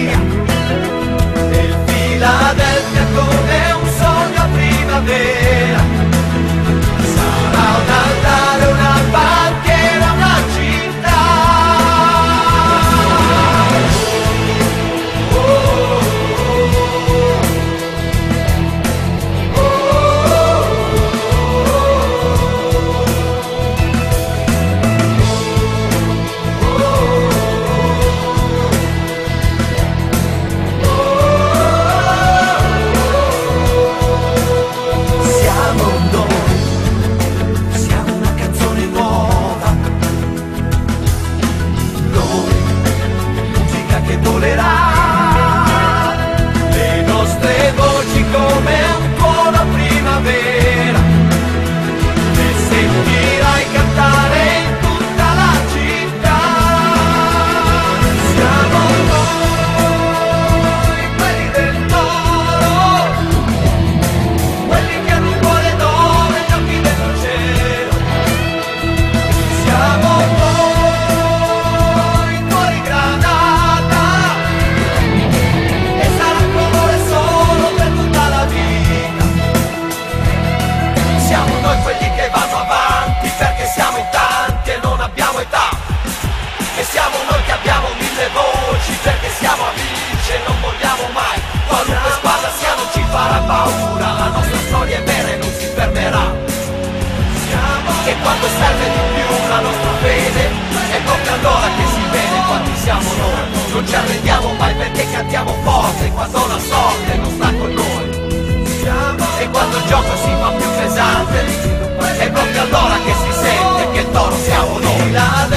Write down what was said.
via. E il Philadelphia come un sogno a primavera. Sarà un altare, una bandiera, una città. Le nostre voci come un tuono a primavera, le sentirai cantare in tutta la città. Siamo noi, quelli del toro, quelli che hanno il cuore d'oro e gli occhi del cielo. Siamo noi, cuori granata. Quelli che vanno avanti perché siamo in tanti e non abbiamo età. E siamo noi che abbiamo mille voci perché siamo amici e non vogliamo mai. Qualunque spada sia non ci farà paura, la nostra storia è vera e non si fermerà. E quando serve di più la nostra fede, è proprio allora che si vede quanti siamo noi. Non ci arrendiamo mai perché cantiamo forte quando la sorte non sta con noi. E quando il gioco si fa più pesante, è proprio allora che si sente che il toro siamo noi.